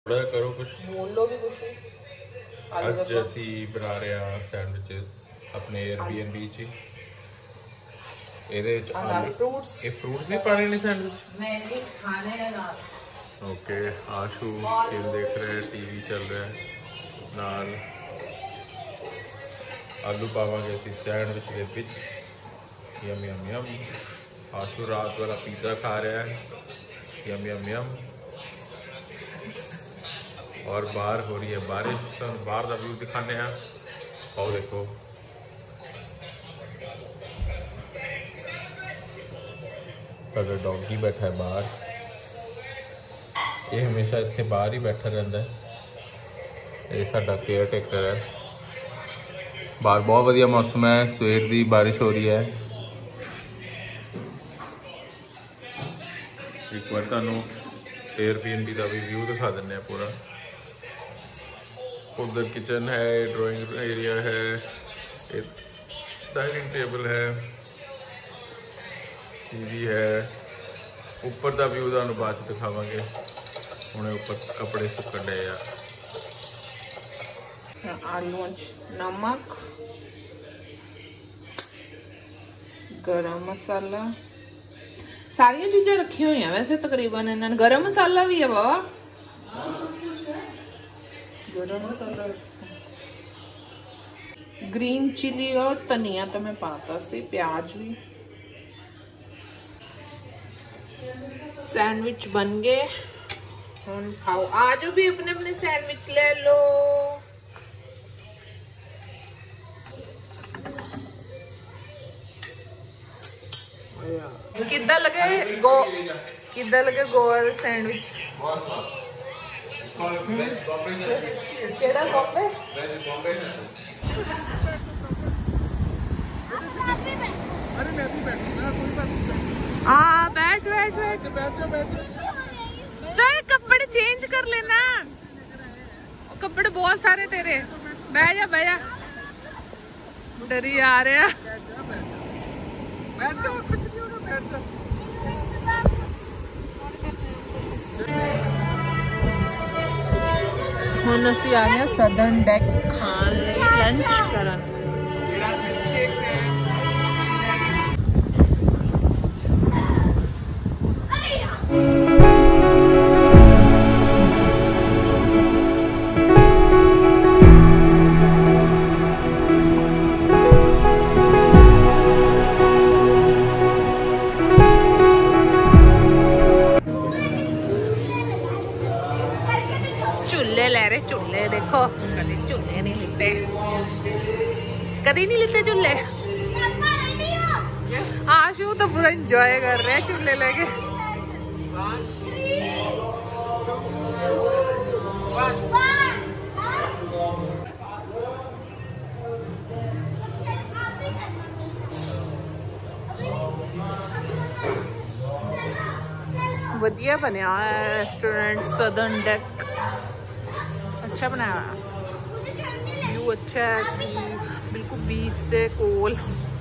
थोड़ा करो कुछ, बोलो भी कुछ। आज जैसी बना रहे हैं सैंडविचेस अपने एयरबीएनबी च फ्रूट्स नहीं पाने ने सैंडविच नहीं खाने ना। ओके, आशु फिल्म देख रहे हैं, टीवी चल रहा है, नाल आलू पावांगे असी सैंडविच के विच। यम यम यम। आशु रात वाला पिज़्ज़ा खा रहा है, यम यम यम। और बाहर हो रही है बारिश, तो बाहर का व्यू दिखाने हैं। और देखो साਡਾ डॉगी बैठा है बाहर, ये हमेशा इतने बाहर ही बैठा रहता है। ये साਡਾ केयर टेकर है। बाहर बहुत वधिया मौसम है, सवेर की बारिश हो रही है। एक बार तुहानू एयरबीएनबी का भी व्यू दिखा दें पूरा। उधर किचन है, ड्राइंग एरिया है, डाइनिंग टेबल है, टीवी है। ऊपर का व्यू तुहानू बाद दिखावांगे। हुणे ऊपर कपड़े सुकण डे आ। आलू नमक, गरम मसाला, सारिया चीज़ें रखी हुई हैं वैसे तकरीबन। इन्होंने गरम मसाला भी है बाबा, गरम मसाला, ग्रीन चिली और धनिया तो मैं पाता सी, प्याज भी। सैंडविच बन गए, हम खाओ। आज भी अपने अपने सैंडविच ले लो। किद्दां लगे गोवा सैंडविच? केड़ा कॉफी? अरे मैं भी बैठूंगा, कोई बात नहीं। हाँ बैठ। तो कपड़े चेंज कर लेना, कपड़े बहुत सारे तेरे। बह जा डरी आ रहे हैं। बैठ जाओ, कुछ नहीं होगा, बैठ जाओ। हुण असीं आ गए सदर्न डेक खान लंच करन। झूले ले रहे, झूले देखो। कभी झूले नहीं लेते, कभी नहीं लेते झूले। आशु तो पूरा एंजॉय कर रहे हैं झूले लेके। वधिया बनया है रेस्टोरेंट सदर्न डेक, अच्छा बनाया, व्यू अच्छा है, बिल्कुल बीच के कोल।